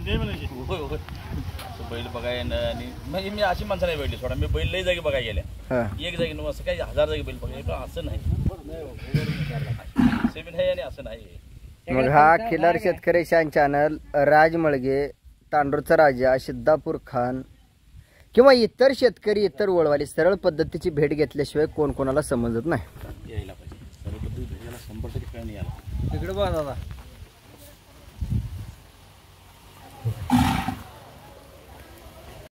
होय होय बैल बघायला आणि म्हणजे मी अशी माणसं नाही बैठली सोडा मी बैल लई जागी बघायला गेल्या एक जागी असं काही 1000 जागी बैल बघायला असं नाही सेमीन आहे आणि असं नाही. मग हा खिलार शेतकरी शान चॅनल राज मळगे तांडूरचा राजा सिद्धापूर खान किंवा इतर शेतकरी इतर वळवाली सरळ पद्धतीची भेट घेतल्याशिवाय कोण कोणाला समजत नाही. यायला पाहिजे सरळ पद्धती भेटायला 100% कळण यायला तिकडे बघा दादा